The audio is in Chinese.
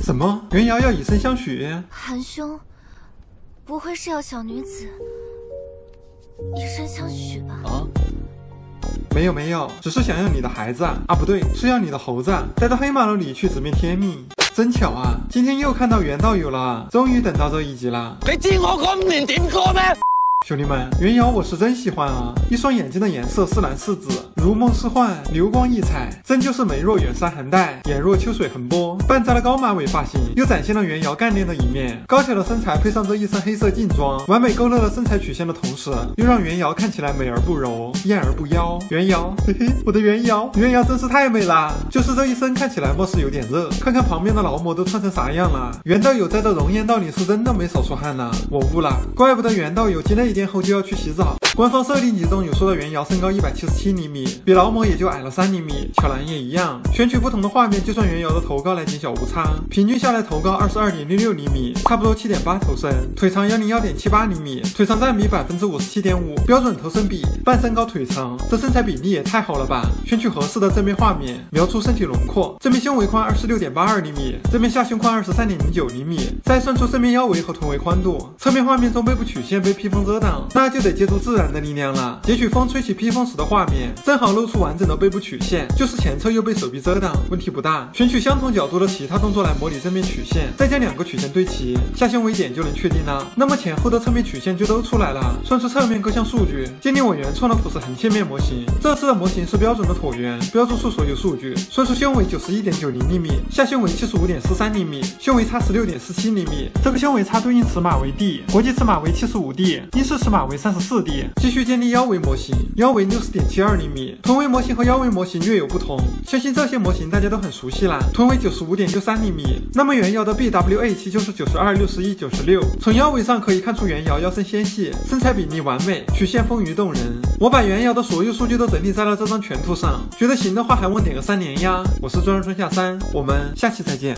怎么，袁瑶要以身相许？ 韩兄，不会是要小女子以身相许吧？ 啊？ 没有，只是想要你的孩子啊，不对，是要你的猴子带到黑马楼里去直面天命。真巧啊，今天又看到袁道友了，终于等到这一集了。 你知我嗰5年點過咩？ 兄弟们，袁瑶我是真喜欢啊！一双眼睛的颜色是蓝是紫，如梦似幻，流光溢彩，真就是眉若远山横带，眼若秋水横波。半扎了高马尾发型，又展现了袁瑶干练的一面。高挑的身材配上这一身黑色劲装，完美勾勒了身材曲线的同时，又让袁瑶看起来美而不柔，艳而不妖。袁瑶，嘿嘿，我的袁瑶，袁瑶真是太美啦！就是这一身看起来貌似有点热，看看旁边的劳模都穿成啥样了。袁道友在这容颜道里是真的没少出汗呐，我悟了，怪不得袁道友进内殿后就要去洗澡。官方设定集中有说到袁瑶身高177厘米，比劳模也就矮了3厘米，巧兰也一样。选取不同的画面，就算袁瑶的头高来减小误差，平均下来头高22.66厘米，差不多7.8头身，腿长101.78厘米，腿长占比57.5%，标准头身比，半身高腿长，这身材比例也太好了吧！选取合适的正面画面，描出身体轮廓，正面胸围宽26.82厘米，正面下胸宽23.09厘米，再算出正面腰围和臀围宽度。侧面画面中背部曲线被披风遮挡，那就得借助自然的力量了。截取风吹起披风时的画面，正好露出完整的背部曲线，就是前侧又被手臂遮挡，问题不大。选取相同角度的其他动作来模拟正面曲线，再将2个曲线对齐，下胸围点就能确定了。那么前后的侧面曲线就都出来了。算出侧面各项数据，鉴定我原创的俯视横切面模型。这次的模型是标准的椭圆，标注出所有数据。算出胸围91.90厘米，下胸围75.43厘米，胸围差16.47厘米。这个胸围差对应尺码为 D， 国际尺码为75D， 英式尺码为34D。继续建立腰围模型，腰围60.72厘米，臀围模型和腰围模型略有不同，相信这些模型大家都很熟悉啦。臀围95.63厘米，那么袁瑶的 BWA7 就是92、61、96。从腰围上可以看出袁瑶腰身纤细，身材比例完美，曲线丰腴动人。我把袁瑶的所有数据都整理在了这张全图上，觉得行的话还望点个3连呀！我是专人春夏3，我们下期再见。